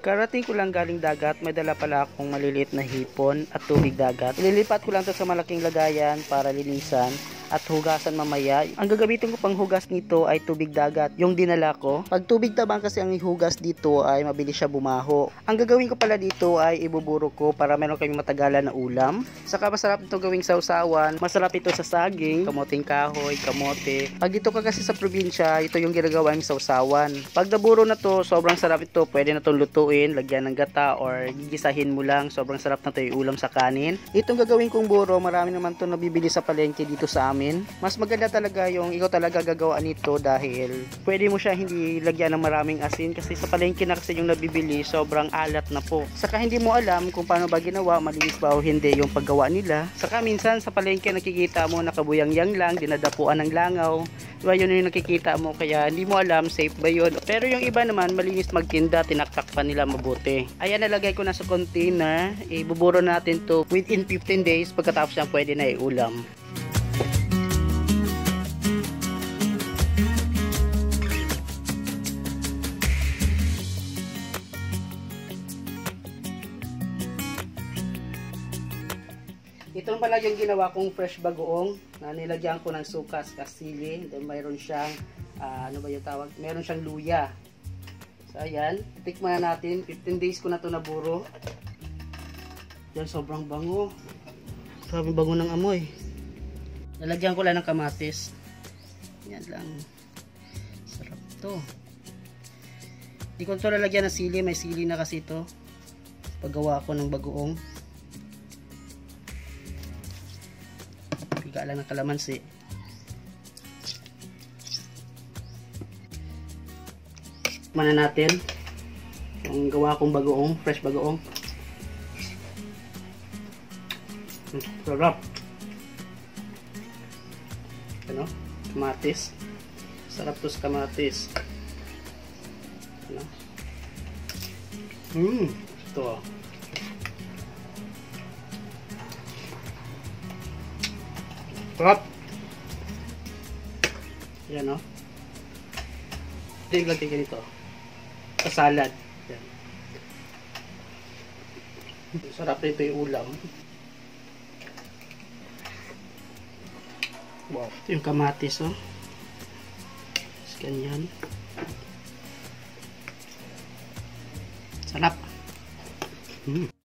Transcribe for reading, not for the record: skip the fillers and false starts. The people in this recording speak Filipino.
Karating ko lang galing dagat, may dala pala akong maliliit na hipon at tubig dagat. Ililipat ko lang to sa malaking lagayan para linisan at hugasan mamaya. Ang gagamitin ko pang hugas nito ay tubig dagat, yung dinala ko. Pag tubig tabang kasi ang ihugas dito ay mabilis siya bumaho. Ang gagawin ko pala dito ay ibuburo ko para meron kaming matagalan na ulam. Saka masarap ito gawing sausawan. Masarap ito sa saging, kamoting kahoy, kamote. Pag dito ka kasi sa probinsya, ito yung ginagawa ng sausawan. Pag naburo na to, sobrang sarap ito. Pwede na itong lutuin, lagyan ng gata or gigisahin mo lang. Sobrang sarap na ito yung ulam sa kanin. Itong gagawin kong buro, marami naman ito nabibili sa palengke dito sa amin. Mas maganda talaga yung ikaw talaga gagawa nito dahil pwede mo siya hindi lagyan ng maraming asin kasi sa palengke na kasi yung nabibili sobrang alat na po. Saka hindi mo alam kung paano ba ginawa, malinis ba o hindi yung paggawa nila. Saka minsan sa palengke nakikita mo nakabuyang-yang lang, dinadapuan ng langaw. Diba yun yung nakikita mo kaya hindi mo alam safe ba yun. Pero yung iba naman malinis magtinda, tinaktak pa nila mabuti. Ayan, nalagay ko na sa container. Ibuburo natin to within 15 days pagkatapos yan pwede na iulam. Ito pala yung ginawa kong fresh bagoong na nilagyan ko ng sukas, kasili. Then mayroon siyang, ano ba yung tawag? Meron siyang luya. So ayan, tikman na natin. 15 days ko na ito naburo. Yan, sobrang bango. Sobrang bango ng amoy. Nalagyan ko lang ng kamatis. Yan lang. Sarap to. Hindi ko ito lalagyan ng sili. May sili na kasi ito. Paggawa ko ng bagoong. Piga lang ng kalamansi. Tikman na natin yung gawa kong bagoong, fresh bagoong. Sarap. Ano? Kamatis. Sarap to sa kamatis. Ano? Ito. Sarap. Yan, no? Ito lagay ganito. Sa salad. Yan. Sarap nito yung ulam. Wow. Ito yung kamatis, oh. Ganyan. Sarap.